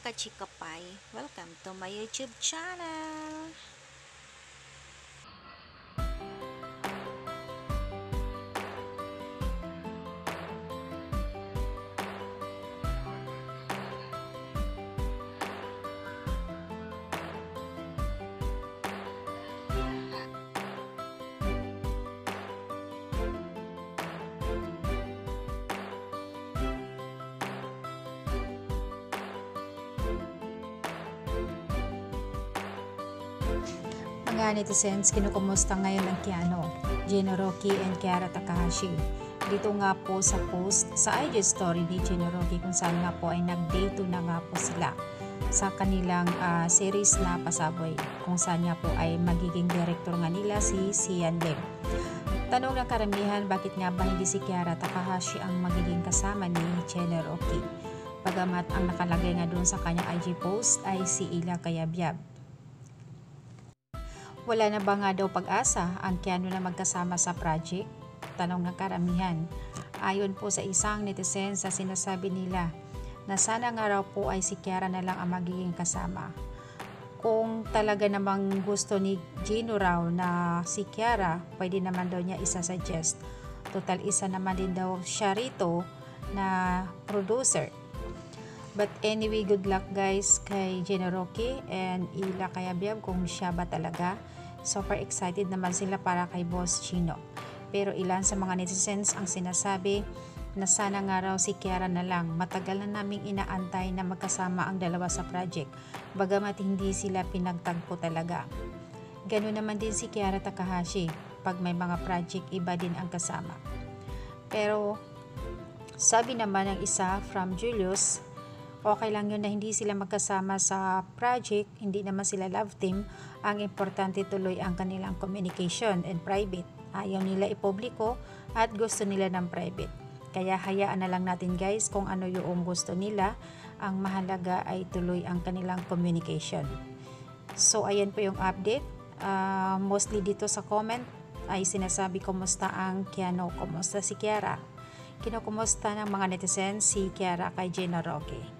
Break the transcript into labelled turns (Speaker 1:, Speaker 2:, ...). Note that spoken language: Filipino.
Speaker 1: kachika pie! Welcome to my YouTube channel!
Speaker 2: Mga netizens, kinukumusta ngayon ang Keanu, Gino Rockie and Kiara Takahashi. Dito nga po sa post sa IG story ni Gino Rockie kung saan nga po ay nag-day 2 na nga po sila sa kanilang series na Pasabway, kung saan nga po ay magiging director nga nila si Sian Lim. Tanong ng karamihan, bakit nga ba hindi si Kiara Takahashi ang magiging kasama ni Gino Rockie? Bagamat ang nakalagay nga doon sa kanyang IG post ay si Ila Cayabyab. Wala na ba nga daw pag-asa ang Keanu na magkasama sa project? Tanong ng karamihan. Ayon po sa isang netizen, sa sinasabi nila na sana nga raw po ay si Kiara na lang ang magiging kasama. Kung talaga namang gusto ni Gino raw na si Kiara, pwede naman daw niya isa-suggest. Total isa naman din daw siya rito na producer. But anyway, good luck guys kay Gino Rockie and Ila Cayabyab kung siya ba talaga. Super excited naman sila para kay Boss Gino. Pero ilan sa mga netizens ang sinasabi na sana nga raw si Kiara na lang. Matagal na naming inaantay na magkasama ang dalawa sa project, bagamat hindi sila pinagtagpo talaga. Ganun naman din si Kiara Takahashi. Pag may mga project, iba din ang kasama. Pero sabi naman ng isa from Julius, okay lang yun na hindi sila magkasama sa project, hindi naman sila love team. Ang importante tuloy ang kanilang communication and private. Ayaw nila ipubliko at gusto nila ng private. Kaya hayaan na lang natin guys kung ano yung gusto nila. Ang mahalaga ay tuloy ang kanilang communication. So ayan po yung update. Mostly dito sa comment ay sinasabi kumusta ang Keanu, kumusta si Kiara. Kinukumusta ng mga netizens si Kiara kay Gino Rockie.